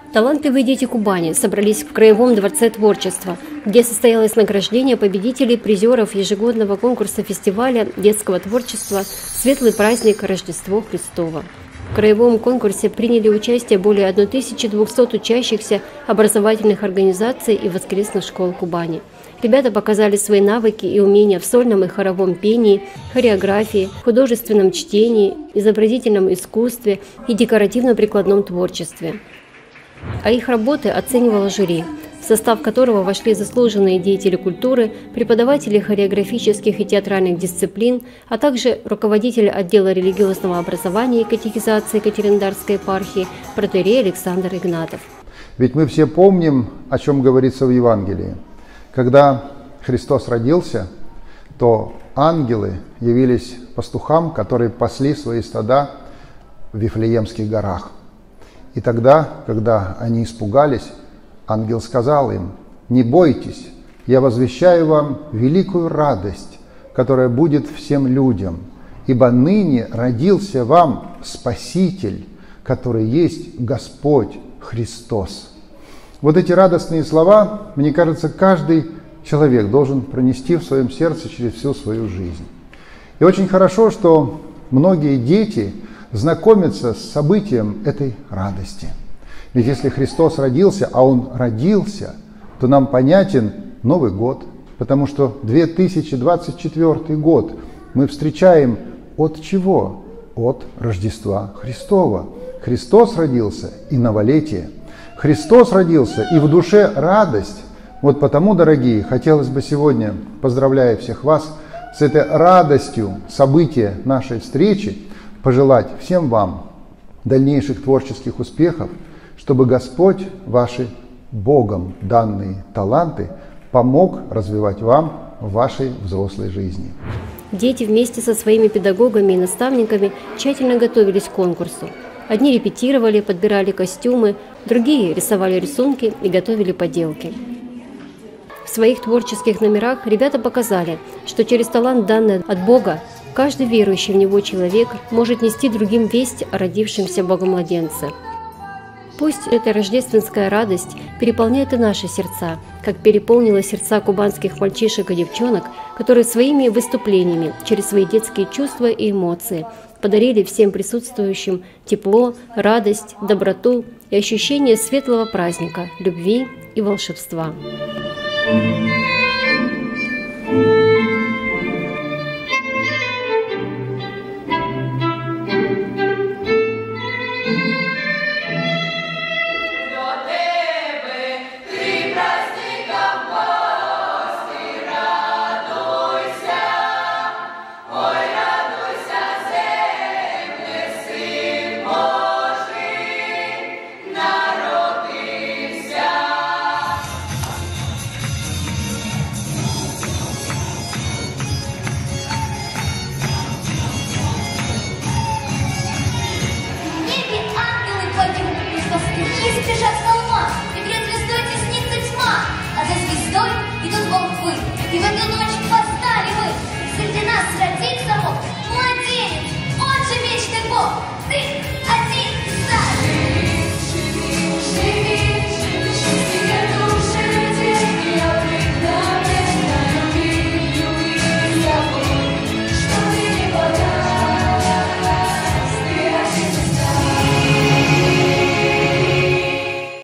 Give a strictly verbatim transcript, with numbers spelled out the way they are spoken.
Талантливые дети Кубани собрались в Краевом дворце творчества, где состоялось награждение победителей призеров ежегодного конкурса фестиваля детского творчества «Светлый праздник Рождество Христово». В краевом конкурсе приняли участие более тысячи двухсот учащихся образовательных организаций и воскресных школ Кубани. Ребята показали свои навыки и умения в сольном и хоровом пении, хореографии, художественном чтении, изобразительном искусстве и декоративно-прикладном творчестве. А их работы оценивало жюри, в состав которого вошли заслуженные деятели культуры, преподаватели хореографических и театральных дисциплин, а также руководитель отдела религиозного образования и катехизации Екатеринодарской епархии протоиерей Александр Игнатов. Ведь мы все помним, о чем говорится в Евангелии. Когда Христос родился, то ангелы явились пастухам, которые пасли свои стада в Вифлеемских горах. И тогда, когда они испугались, ангел сказал им: «Не бойтесь, я возвещаю вам великую радость, которая будет всем людям, ибо ныне родился вам Спаситель, который есть Господь Христос». Вот эти радостные слова, мне кажется, каждый человек должен пронести в своем сердце через всю свою жизнь. И очень хорошо, что многие дети знакомиться с событием этой радости. Ведь если Христос родился, а Он родился, то нам понятен Новый год, потому что две тысячи двадцать четвёртый год мы встречаем от чего? От Рождества Христова. Христос родился и новолетие. Христос родился и в душе радость. Вот потому, дорогие, хотелось бы сегодня, поздравляя всех вас с этой радостью события нашей встречи, пожелать всем вам дальнейших творческих успехов, чтобы Господь ваши Богом данные таланты помог развивать вам в вашей взрослой жизни. Дети вместе со своими педагогами и наставниками тщательно готовились к конкурсу. Одни репетировали, подбирали костюмы, другие рисовали рисунки и готовили поделки. В своих творческих номерах ребята показали, что через талант, данный от Бога, каждый верующий в Него человек может нести другим весть о родившемся Богомладенце. Пусть эта рождественская радость переполняет и наши сердца, как переполнила сердца кубанских мальчишек и девчонок, которые своими выступлениями, через свои детские чувства и эмоции подарили всем присутствующим тепло, радость, доброту и ощущение светлого праздника, любви и волшебства. И в эту ночь восстали мы, среди нас родится